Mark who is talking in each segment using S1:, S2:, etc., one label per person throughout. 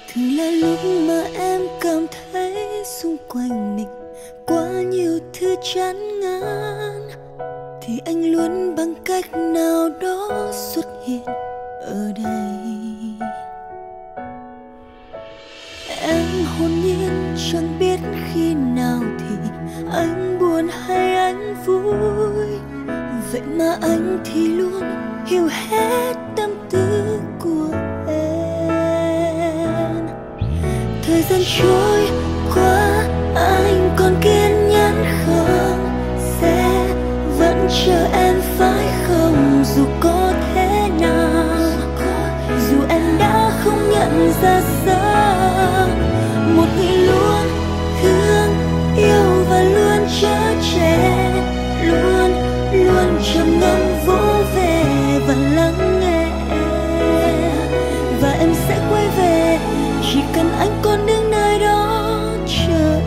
S1: Thường là lúc mà em cảm thấy xung quanh mình quá nhiều thứ chán ngán, thì anh luôn bằng cách nào đó xuất hiện ở đây. Em hồn nhiên chẳng biết khi nào thì anh buồn hay anh vui, vậy mà anh thì luôn hiểu hết tâm tư của em. Thời gian trôi qua anh còn kiên nhẫn không? Sẽ vẫn chờ em phải không? Dù có thế nào, dù em đã không nhận ra sớm, một người luôn thương yêu và luôn chở che, luôn luôn trầm ngâm vỗ về và lắng nghe. Và em sẽ quay về chỉ cần anh còn đứng nơi đó chờ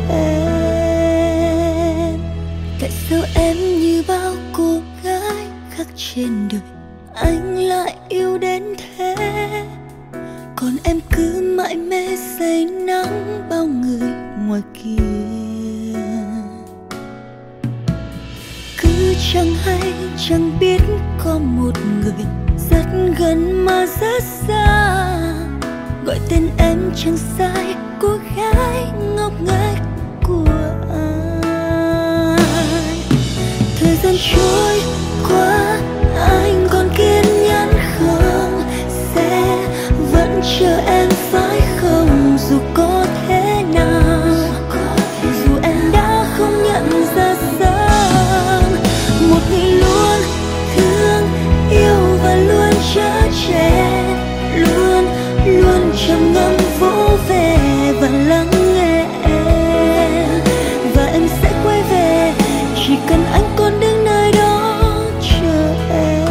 S1: em. Tại sao em như bao cô gái khác trên đời anh lại yêu đến thế, còn em cứ mãi mê say nắng bao người ngoài kia. Cứ chẳng hay chẳng biết có một người rất gần mà rất xa, gọi tên em chẳng sai, cô gái ngốc nghếch của anh. Thời gian trôi qua anh còn kiên nhẫn không? Sẽ vẫn chờ em phải không? Dù có thế nào, dù em đã không nhận ra sớm, một người luôn thương yêu và luôn chở che, luôn luôn trầm ngâm vỗ về và lắng nghe. Và em sẽ quay về chỉ cần anh còn đứng nơi đó chờ em.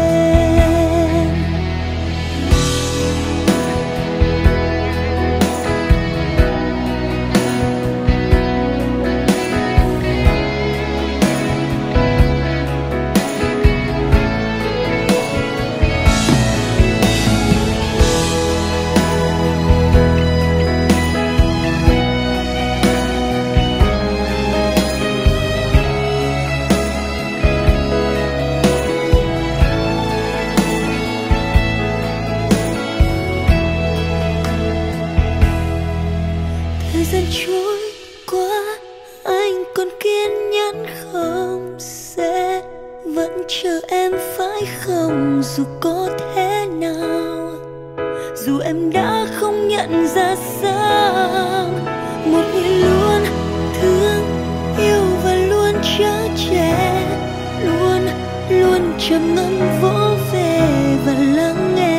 S1: Thời gian trôi qua anh còn kiên nhẫn không? Sẽ vẫn chờ em phải không? Dù có thế nào, dù em đã không nhận ra sớm, một người luôn thương yêu và luôn chở che, luôn luôn trầm ngâm vỗ về và lắng nghe.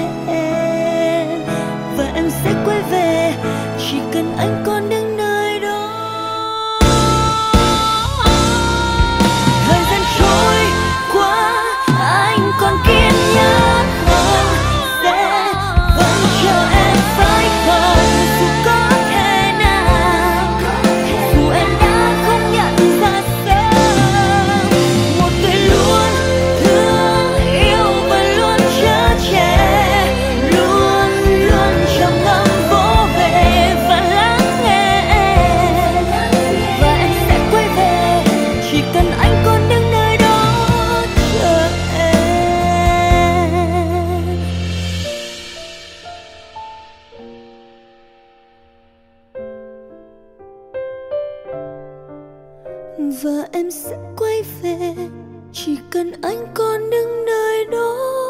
S1: Và em sẽ quay về chỉ cần anh còn đứng nơi đó. Thời gian trôi qua anh còn kiên nhẫn không? Sẽ vẫn chờ em phải không? Dù có thế nào, dù em đã không nhận ra sớm, một người luôn thương yêu và luôn chở che, luôn luôn trầm ngâm vỗ về và lắng nghe. Và em sẽ quay về chỉ cần anh còn đứng nơi đó chờ em. Và em sẽ quay về chỉ cần anh còn đứng nơi đó